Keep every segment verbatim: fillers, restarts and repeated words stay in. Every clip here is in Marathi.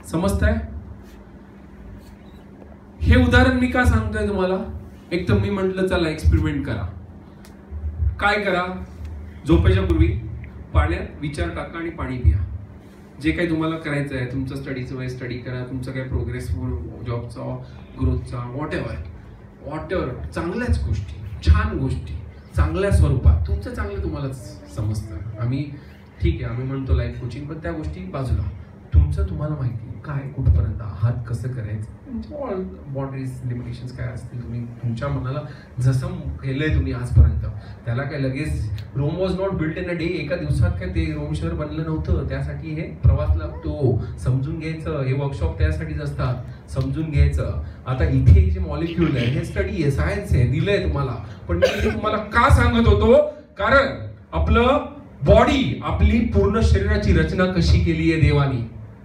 समजताय? हे उदाहरण मी का सांगतोय तुम्हाला? एक तर मी म्हटलं चला एक्सपेरिमेंट करा. काय करा? झोपेच्या पूर्वी पाण्यात विचार टाका आणि पाणी पिया. जे काही तुम्हाला करायचं आहे, तुमचं स्टडीचं वय स्टडी करा, तुमचं काही प्रोग्रेस जॉबचा, ग्रोथचा, वॉट एव्हर वॉट एव्हर चांगल्याच गोष्टी, छान गोष्टी, चांगल्या स्वरूपात तुमचं चांगलं तुम्हाला समजतं. आम्ही ठीक आहे, आम्ही म्हणतो लाईफ कोचिंग, पण त्या गोष्टी बाजूला. तुमचं तुम्हाला माहिती काय, कुठपर्यंत आहात, कसं करायचं, ऑल बाउंड्रीज लिमिटेशन्स काय असतील, तुम्ही तुमच्या मनाला जसं केलंय तुम्ही आजपर्यंत, त्याला काय लगेच Rome was not built in a day. एका दिवसात काय ते रोम शहर बनलं नव्हतं. त्यासाठी हे प्रवास लागतो, समजून घ्यायचं. हे वर्कशॉप त्यासाठीच असतात, समजून घ्यायचं. आता इथे जे मॉलिक्यूल आहे हे स्टडी आहे, सायन्स आहे, दिलंय तुम्हाला. पण मी हे तुम्हाला का सांगत होतो? कारण आपलं बॉडी, आपली पूर्ण शरीराची रचना कशी केली आहे देवानी.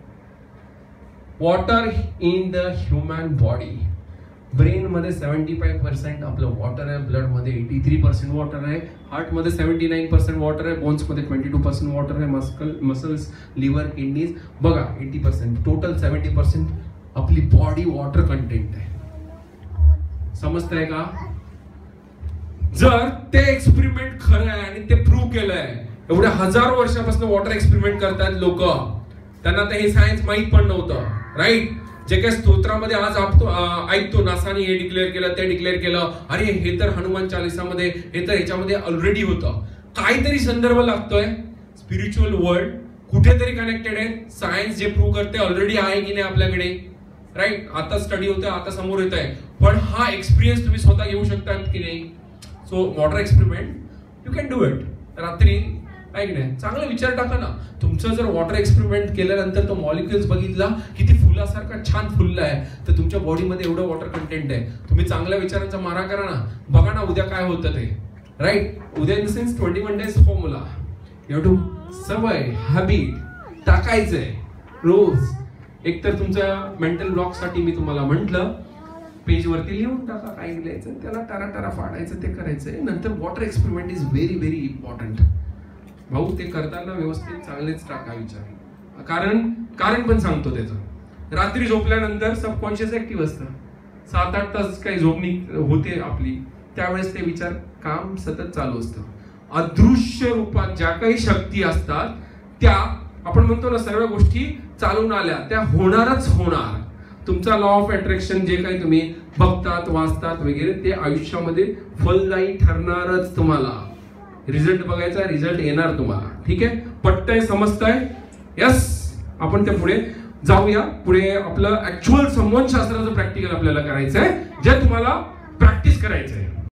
Water in the human body. Brain मध्ये सेव्हन्टी फाईव्ह पर्सेंट आपलं वॉटर आहे, ब्लड मध्ये एटी थ्री पर्सेंट वॉटर आहे, हार्ट मध्ये सेव्हन्टी नाईन पर्सेंट वॉटर आहे, बोन्स मध्ये ट्वेंटी टू पर्सेंट वॉटर आहे, मस्कल मसल्स, लिव्हर, किडनीज बघा eighty percent, total seventy percent आपली बॉडी वॉटर कंटेंट आहे. समजतंय का? जर ते एक्सपेरिमेंट खरं आहे आणि ते प्रूव्ह केलंय, एवढ्या हजारो वर्षापासून वॉटर एक्सपेरिमेंट करतात लोक, त्यांना तर हे सायन्स माहित पण नव्हतं, राईट? जे काही स्तोत्रामध्ये आज आपतो ऐकतो, नासाने हे डिक्लेअर केलं, ते डिक्लेअर केलं, अरे हे तर हनुमान चालीसामध्ये, हे तर ह्याच्यामध्ये ऑलरेडी होतं. काहीतरी संदर्भ लागतोय. स्पिरिच्युअल वर्ल्ड कुठेतरी कनेक्टेड आहे. सायन्स जे प्रूव्ह करते ऑलरेडी आहे की नाही आपल्याकडे, राईट? आता स्टडी होतोय, आता समोर येत आहे. पण हा एक्सपिरियन्स तुम्ही स्वतः घेऊ शकतात की नाही? So water experiment you can do it. रात्री ऐक नाही, चांगला विचार टाका ना. तुमचं जर वॉटर एक्सपेरिमेंट केल्यानंतर तो मॉलिक्युल्स बघितला किती फुलासारखा छान फुलला आहे, तर तुमच्या बॉडीमध्ये एवढं वॉटर कंटेंट आहे. तुम्ही चांगल्या विचारांचा मारा करा ना, बघा ना उद्या काय होतं ते, राईट? उद्या in the sense twenty one days formula, एवढं सवय हॅबिट टाकायचंय रोज. एकतर तुमच्या मेंटल ब्लॉक साठी मी तुम्हाला म्हंटल, पेज वरती लिहून टाका काय लिहायचं, त्याला टारा टारा फाडायचं, ते करायचंय. नंतर water experiment is very very important भाऊ. ते करताना व्यवस्थित चांगलेच टाका विचार. कारण कारण पण सांगतो त्याचं, रात्री झोपल्यानंतर सबकॉन्शियस ऍक्टिव्ह असतं. सात आठ तास काही झोपणी होते आपली, त्यावेळेस ते विचार काम सतत चालू असतं. अदृश्य रूपात ज्या काही शक्ती असतात त्या आपण म्हणतो ना, सर्व गोष्टी चालून आल्या त्या होणारच होणार. तुमचा लॉ ऑफ अट्रॅक्शन जे काही तुम्ही बघतात, वाचतात वगैरे, ते आयुष्यामध्ये फलदायी ठरणारच. तुम्हाला रिझल्ट बघायचा, रिझल्ट येणार तुम्हाला. ठीक आहे? पटतंय, समजतंय? यस. आपण त्या पुढे जाऊया. पुढे आपलं ऍक्च्युअल संवहनशास्त्राचं प्रॅक्टिकल आपल्याला करायचंय, जे तुम्हाला प्रॅक्टिस करायचंय.